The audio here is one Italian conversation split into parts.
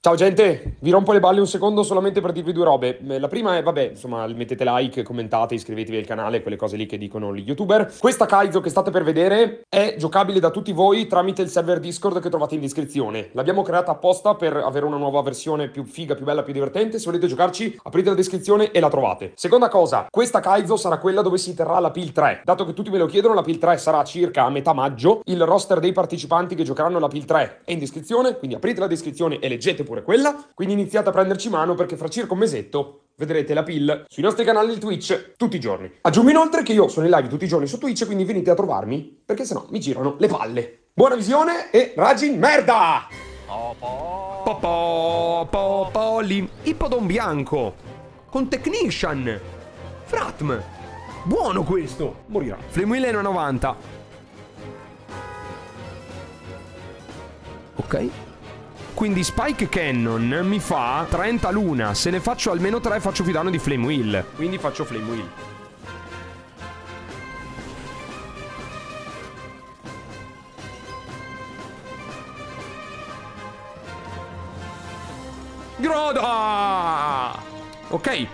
Ciao gente, vi rompo le balle un secondo solamente per dirvi due robe. La prima è, vabbè, insomma, mettete like, commentate, iscrivetevi al canale, quelle cose lì che dicono gli youtuber. Questa Kaizo che state per vedere è giocabile da tutti voi tramite il server Discord che trovate in descrizione. L'abbiamo creata apposta per avere una nuova versione più figa, più bella, più divertente. Se volete giocarci, aprite la descrizione e la trovate. Seconda cosa, questa Kaizo sarà quella dove si terrà la PIL 3. Dato che tutti me lo chiedono, la PIL 3 sarà circa a metà maggio. Il roster dei partecipanti che giocheranno la PIL 3 è in descrizione, quindi aprite la descrizione e leggete pure quella, quindi iniziate a prenderci mano perché fra circa un mesetto vedrete la PIL sui nostri canali di Twitch tutti i giorni. Aggiungo inoltre che io sono in live tutti i giorni su Twitch, quindi venite a trovarmi perché sennò mi girano le palle. Buona visione e raggi merda! Popoli Ippodon bianco con Technician Fratm. Buono questo. Morirà. Flamewheel è 90. Ok. Quindi Spike Cannon mi fa 30 l'una. Se ne faccio almeno 3 faccio più danno di Flamewheel. Quindi faccio Flamewheel. Groda! Ok.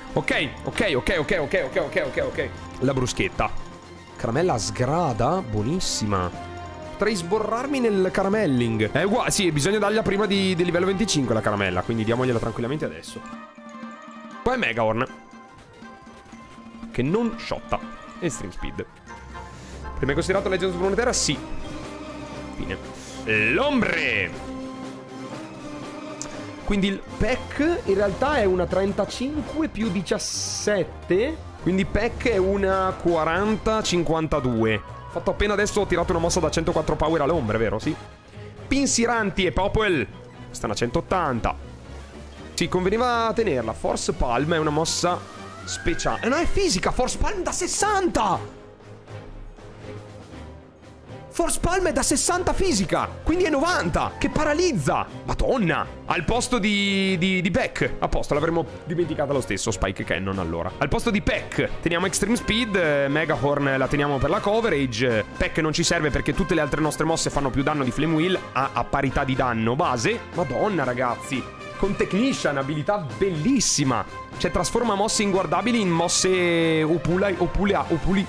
Ok. La bruschetta. Caramella sgrada. Buonissima. Potrei sborrarmi nel caramelling. È uguale, sì, bisogna dargliela prima di livello 25 la caramella. Quindi diamogliela tranquillamente adesso. Poi è Megahorn, che non shotta. Extreme Speed. Prima considerato Legend of Runeterra? Sì. Fine. L'ombre. Quindi il pack in realtà è una 35 più 17. Quindi pack è una 40-52. Fatto appena adesso, ho tirato una mossa da 104 power all'ombre, vero? Sì. Pinsiranti e Popel. Questa è una 180. Sì, conveniva tenerla. Force Palm è una mossa speciale. No, è fisica. Force Palm da 60. Force Palm è da 60 fisica. Quindi è 90. Che paralizza. Madonna. Al posto di Peck. A posto, l'avremmo dimenticata lo stesso Spike Cannon allora. Al posto di Peck teniamo Extreme Speed. Megahorn la teniamo per la coverage. Peck non ci serve perché tutte le altre nostre mosse fanno più danno di Flamewheel a parità di danno base. Madonna ragazzi. Con Technician, abilità bellissima. Cioè trasforma mosse inguardabili in mosse opuli.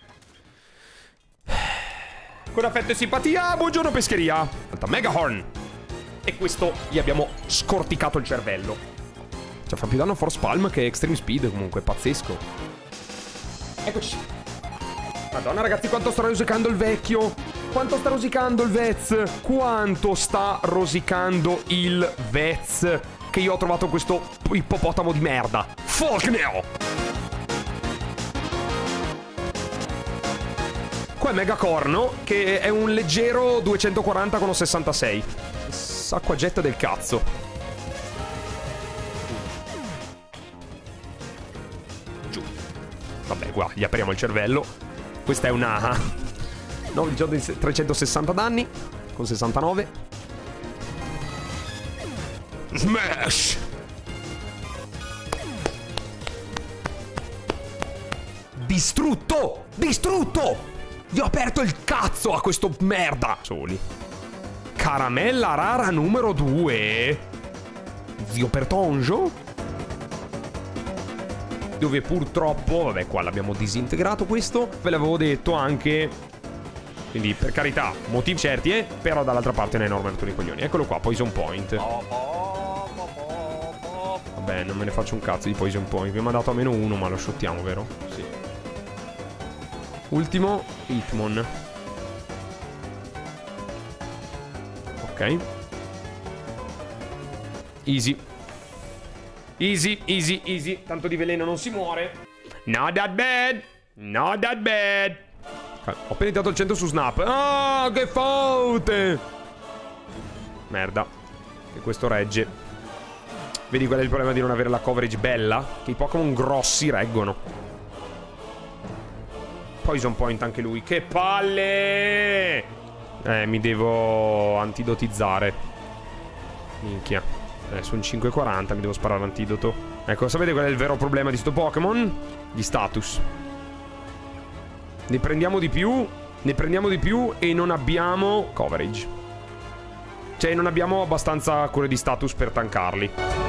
Con affetto e simpatia, buongiorno pescheria. Megahorn. E questo gli abbiamo scorticato il cervello. Cioè fa più danno Force Palm che Extreme Speed. Comunque pazzesco. Eccoci. Madonna ragazzi, quanto sta rosicando il vecchio. Quanto sta rosicando il Vez. Quanto sta rosicando il Vez. Che io ho trovato questo ippopotamo di merda. Falkner. Qua è Megacorno, che è un leggero 240 con 66. Acquagetta del cazzo. Giù. Vabbè, qua gli apriamo il cervello. Questa è una 9 18 360 danni con 69. Smash. Distrutto. Distrutto. Gli ho aperto il cazzo a questo merda. Soli. Caramella rara numero 2. Zio Pertonjo. Dove purtroppo, vabbè, qua l'abbiamo disintegrato questo. Ve l'avevo detto anche. Quindi per carità, motivi certi, però dall'altra parte è un enorme rotto di coglioni. Eccolo qua, Poison Point. Vabbè, non me ne faccio un cazzo di Poison Point. Mi ha dato a -1, ma lo shottiamo, vero? Sì. Ultimo, Hitmon. Ok. Easy. Easy. Tanto di veleno non si muore. Not that bad. Okay. Ho appena dato il 100 su Snap. Ah, che faute. Merda. E questo regge. Vedi qual è il problema di non avere la coverage bella? Che i Pokémon grossi reggono. Poison Point anche lui. Che palle! Mi devo antidotizzare. Minchia. Su un 540 mi devo sparare l'antidoto. Ecco, sapete qual è il vero problema di sto Pokémon? Gli status. Ne prendiamo di più e non abbiamo coverage. Cioè, non abbiamo abbastanza cure di status per tankarli.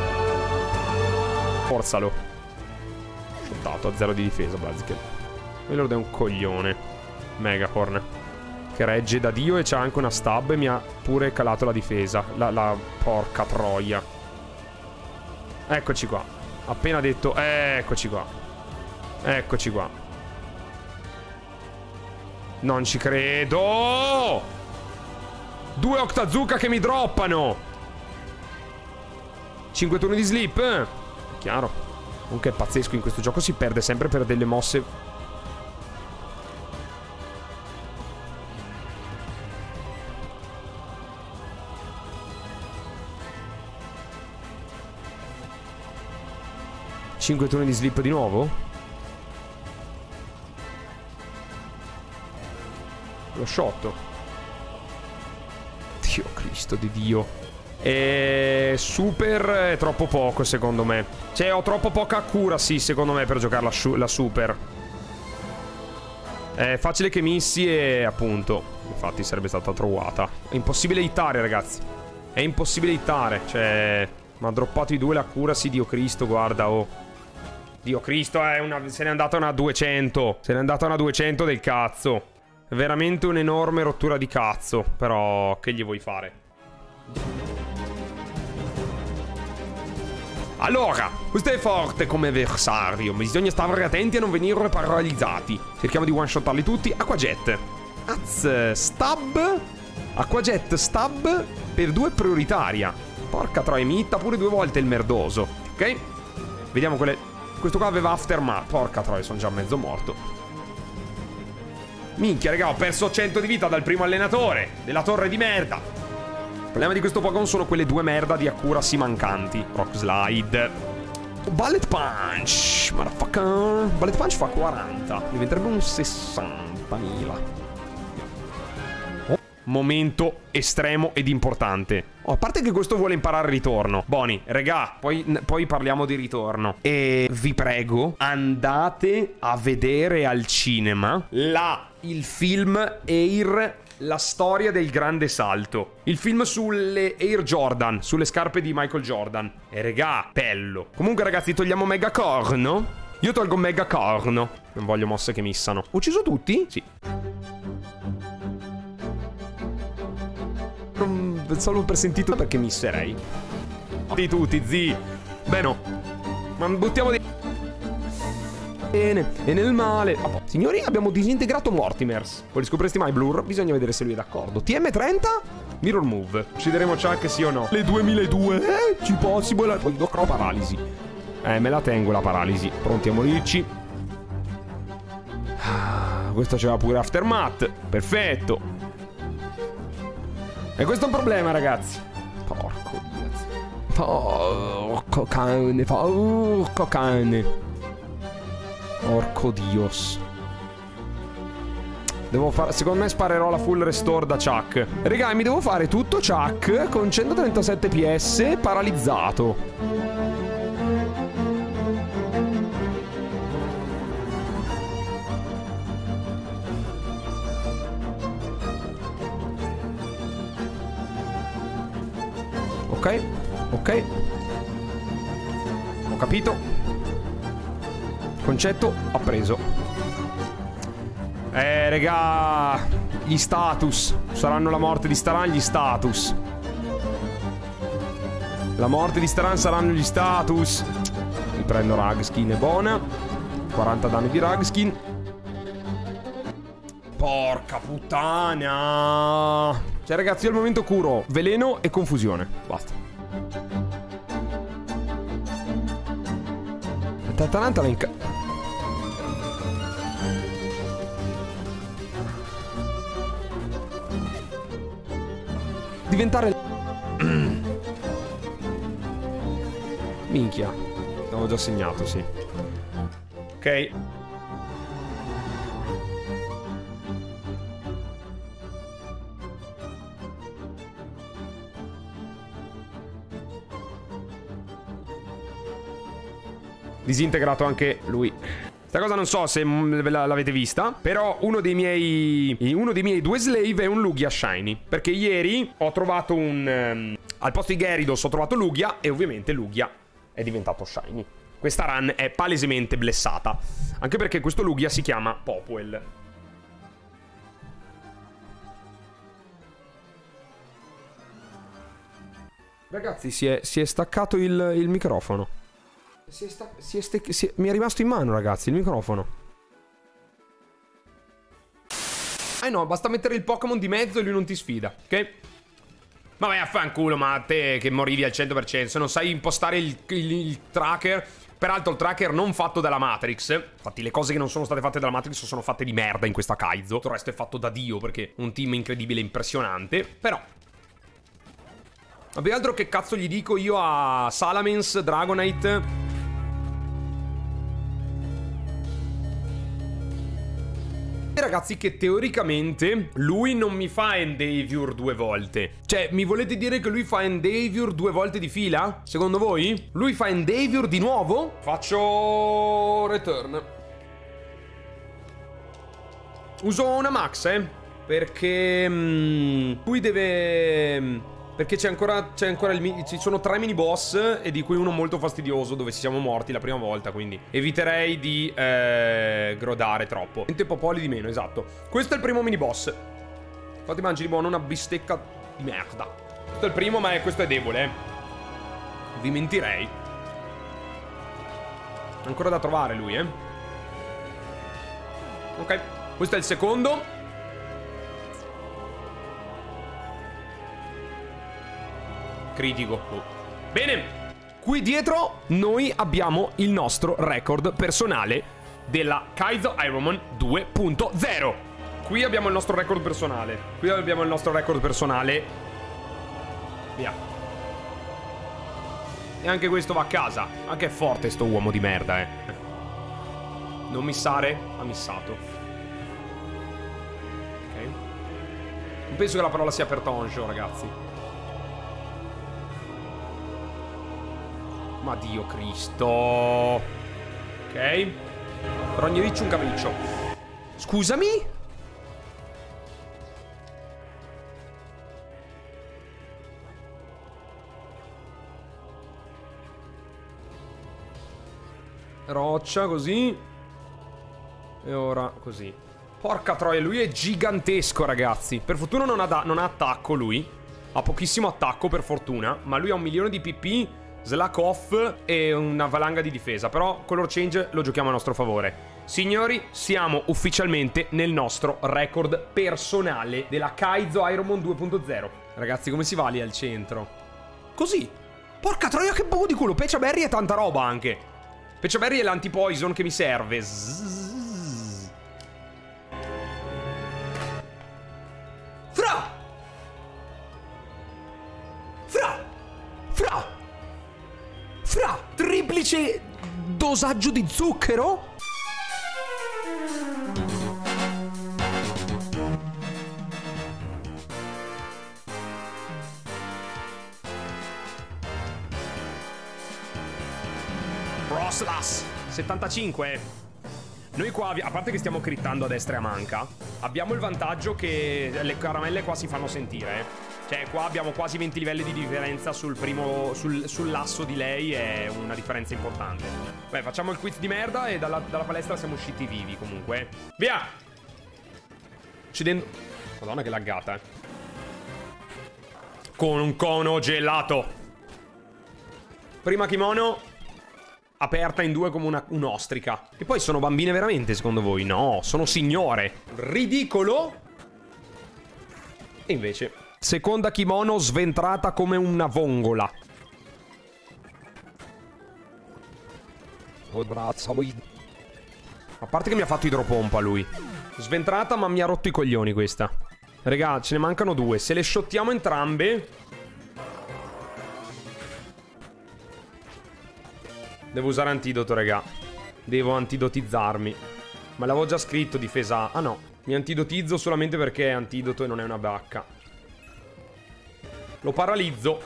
Forzalo. Shottato a 0 di difesa, Blaziken. Quello è un coglione. Megacorn. Che regge da Dio e c'ha anche una stab e mi ha pure calato la difesa. La porca troia. Eccoci qua. Appena detto, eccoci qua. Eccoci qua. Non ci credo. 2 Octazuka che mi droppano. 5 turni di sleep. Chiaro. Comunque è pazzesco, in questo gioco si perde sempre per delle mosse. Cinque turni di sleep di nuovo? Lo shot. Dio Cristo di Dio. E super è troppo poco secondo me. Cioè ho troppo poca accuracy secondo me per giocare la super. È facile che missi e appunto. Infatti sarebbe stata trovata. È impossibile hittare ragazzi. È impossibile hittare. Cioè mi ha droppato i 2 l'accuracy. Dio Cristo guarda oh. Dio Cristo se n'è andata una 200. Se n'è andata una 200 del cazzo. È veramente un'enorme rottura di cazzo. Però che gli vuoi fare? Allora, questo è forte come avversario. Bisogna stare attenti a non venire paralizzati. Cerchiamo di one shotarli tutti. Aquajet. Stab. Aquajet stab per 2 prioritaria. Porca troia, mi hitta pure 2 volte il merdoso. Ok? Vediamo quelle. Questo qua aveva aftermath. Porca troia, sono già mezzo morto. Minchia, raga, ho perso 100 di vita dal primo allenatore della torre di merda. Il problema di questo Pokémon sono quelle 2 merda di accuracy mancanti. Rock Slide. Bullet Punch. Motherfucker. Bullet Punch fa 40. Diventerebbe un 60.000. Momento estremo ed importante. Oh, a parte che questo vuole imparare ritorno. Boni, regà, poi parliamo di ritorno. E vi prego, andate a vedere al cinema il film Air, la storia del grande salto. Il film sulle Air Jordan, sulle scarpe di Michael Jordan. E regà, bello. Comunque ragazzi, togliamo Megacorno. Io tolgo Megacorno. Non voglio mosse che missano. Ho ucciso tutti? Sì. Solo per sentito perché misserei. Di tutti, zi. Beh no. Ma buttiamo di. Bene. E nel male. Signori, abbiamo disintegrato Mortimers. Poi li scopriresti mai, Blur? Bisogna vedere se lui è d'accordo. TM30? Mirror Move. Uccideremo Chuck, sì o no? Le 2002. Ci possible. Poi do paralisi. Me la tengo la paralisi. Pronti a morirci. Questo c'era pure Aftermath. Perfetto. E questo è un problema, ragazzi. Porco Dio. Porco cane. Porco cane. Porco Dios. Devo fare. Secondo me sparerò la full restore da Chuck. Raga, mi devo fare tutto Chuck con 137 PS paralizzato. Ok, ok. Ho capito. Concetto appreso. Regà. Gli status. Saranno la morte di Staran gli status. La morte di Staran saranno gli status. Mi prendo Rugskin, è buona. 40 danni di Rugskin. Porca puttana. Cioè ragazzi, io al momento curo veleno e confusione. Basta. La tartarantala in diventare. Minchia. L'avevo già segnato, sì. Ok. Disintegrato anche lui. Sta cosa non so se l'avete vista, però uno dei miei 2 slave è un Lugia Shiny. Perché ieri ho trovato al posto di Gyarados ho trovato Lugia e ovviamente Lugia è diventato Shiny. Questa run è palesemente blessata. Anche perché questo Lugia si chiama Popwell. Ragazzi, si è staccato il microfono. Mi è rimasto in mano, ragazzi, il microfono. No, basta mettere il Pokémon di mezzo e lui non ti sfida, ok? Vabbè, affanculo, ma a te che morivi al 100%. Se non sai impostare il tracker. Peraltro il tracker non fatto dalla Matrix. Infatti le cose che non sono state fatte dalla Matrix sono fatte di merda in questa Kaizo. Tutto il resto è fatto da Dio perché è un team incredibile e impressionante. Però vabbè, altro che cazzo gli dico io a Salamence, Dragonite? Ragazzi, che teoricamente lui non mi fa Endeavor 2 volte. Cioè, mi volete dire che lui fa Endeavor 2 volte di fila? Secondo voi? Lui fa Endeavor di nuovo? Faccio return. Uso una max, perché lui deve... Perché c'è ancora ci sono 3 mini boss e di cui uno molto fastidioso dove ci siamo morti la prima volta, quindi eviterei di grodare troppo. 20 popoli di meno, esatto. Questo è il primo mini boss. Infatti mangi di buono una bistecca di merda. Questo è il primo, ma questo è debole, vi mentirei. Ancora da trovare lui, Ok, questo è il secondo. Critico. Bene, qui dietro noi abbiamo il nostro record personale della Kaizo Ironman 2.0. Qui abbiamo il nostro record personale. Via. E anche questo va a casa. Anche è forte sto uomo di merda, Non missare, ha missato. Ok. Non penso che la parola sia per Tonjo, ragazzi. Ma Dio Cristo. Ok. Per ogni riccio un capriccio. Scusami? Roccia così. E ora così. Porca troia, lui è gigantesco, ragazzi. Per fortuna non ha attacco lui. Ha pochissimo attacco, per fortuna. Ma lui ha 1 milione di PP, slack off e una valanga di difesa. Però color change lo giochiamo a nostro favore. Signori, siamo ufficialmente nel nostro record personale della Kaizo Ironman 2.0. Ragazzi, come si va lì al centro? Così. Porca troia, che buco di culo. Pecha Berry è tanta roba anche. Pecha Berry è l'anti-poison che mi serve. Fra triplice dosaggio di zucchero? Roslas 75. Noi qua, a parte che stiamo crittando a destra e a manca, abbiamo il vantaggio che le caramelle qua si fanno sentire, Cioè qua abbiamo quasi 20 livelli di differenza sull'asso di lei. È una differenza importante. Beh, facciamo il quiz di merda e dalla palestra siamo usciti vivi comunque. Via! Uccidendo... Madonna che laggata, Con un cono gelato. Prima kimono aperta in due come un'ostrica. E poi sono bambine veramente, secondo voi? No, sono signore. Ridicolo. E invece seconda kimono sventrata come una vongola. Oh, braccia, a parte che mi ha fatto idropompa lui. Sventrata, ma mi ha rotto i coglioni questa. Raga, ce ne mancano 2. Se le shottiamo entrambe... Devo usare antidoto, raga. Devo antidotizzarmi. Ma l'avevo già scritto, difesa... Ah no, mi antidotizzo solamente perché è antidoto e non è una bacca. Lo paralizzo.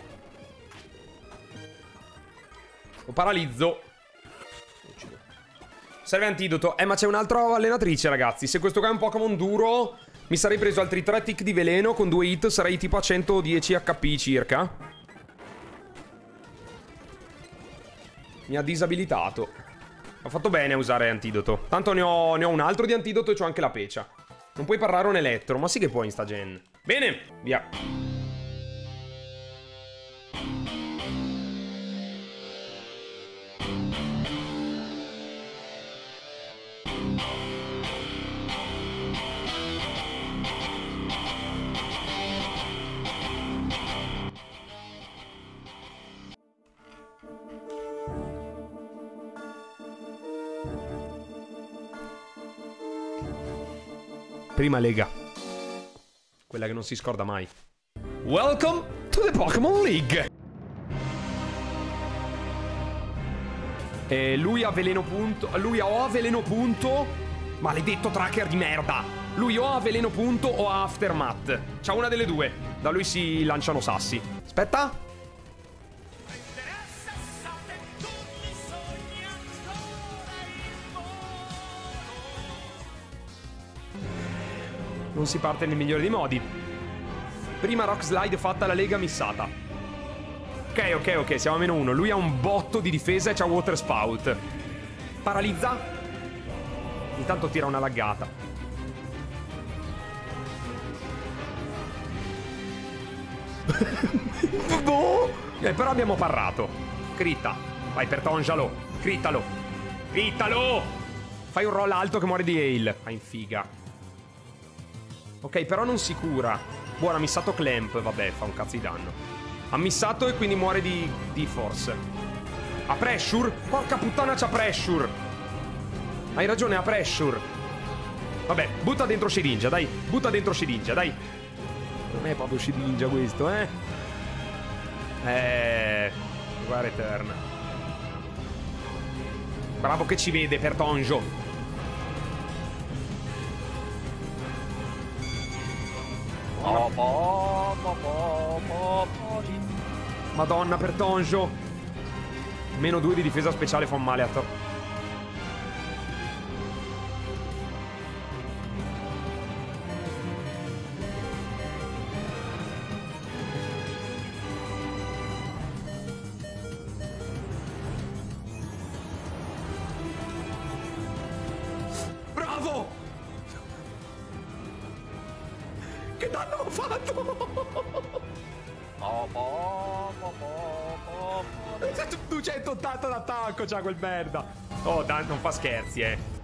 serve antidoto. Ma c'è un'altra allenatrice, ragazzi. Se questo qua è un Pokémon duro, mi sarei preso altri 3 tick di veleno. Con 2 hit sarei tipo a 110 HP circa. Mi ha disabilitato. Ho fatto bene a usare antidoto. Tanto ne ho un altro di antidoto e c'ho anche la pecia. Non puoi parrare un elettro. Ma sì che puoi in sta gen. Bene, via. Prima lega. Quella che non si scorda mai. Welcome to the Pokémon League. E lui ha veleno punto. Lui o ha veleno punto. Maledetto tracker di merda. Lui o ha veleno punto o ha aftermath. C'ha una delle due. Da lui si lanciano sassi. Aspetta. Non si parte nel migliore dei modi. Prima rock slide fatta alla lega missata. Ok, siamo a -1. Lui ha un botto di difesa e c'ha water spout. Paralizza. Intanto tira una laggata. Però abbiamo parrato. Critta. Vai per Tonjalo. Crittalo. Fai un roll alto che muore di hail. Fai in figa. Ok, però non si cura. Buona, ha missato clamp. Vabbè, fa un cazzo di danno. Ha missato e quindi muore di force. Ha pressure? Porca puttana, c'ha pressure. Hai ragione, ha pressure. Vabbè, butta dentro Shedinja, dai. Non è proprio Shedinja questo, Guarda Return. Bravo che ci vede per Tonjo. Madonna, per Tonjo. -2 di difesa speciale fa un male a Bravo! Che danno ho fatto? 280 d'attacco c'ha quel merda. Oh, dai, non fa scherzi,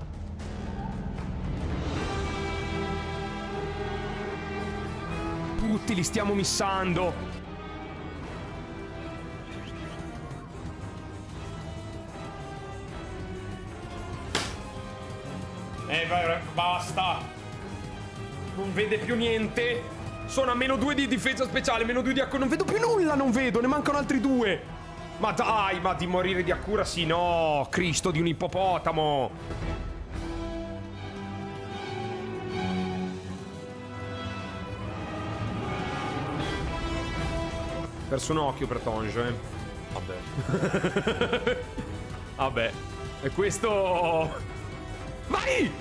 Tutti li stiamo missando. Basta. Non vede più niente. Sono a -2 di difesa speciale, -2 di accuracy. Non vedo più nulla, ne mancano altri 2. Ma dai, ma di morire di accuracy, no. Cristo di un ippopotamo. Perso un occhio per Tonjo, Vabbè. Vabbè. E questo... Vai!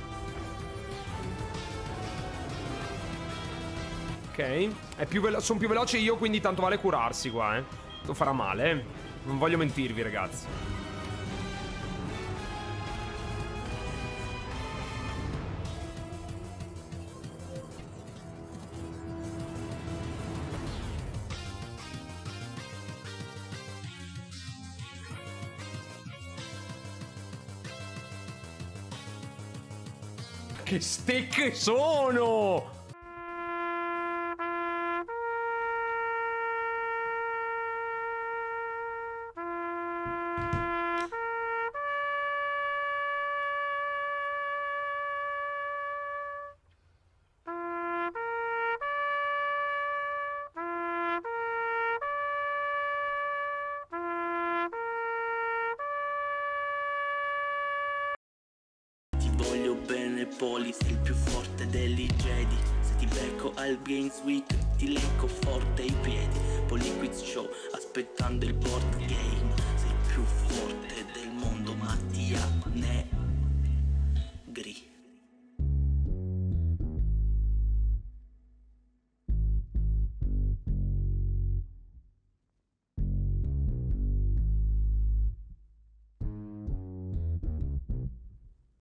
Ok, sono più veloce io, quindi tanto vale curarsi qua, Lo farà male, Non voglio mentirvi, ragazzi. Che stecche sono! Polis, il più forte degli Jedi. Se ti becco al Games Week ti lecco forte i piedi. Poliquiz Show, aspettando il board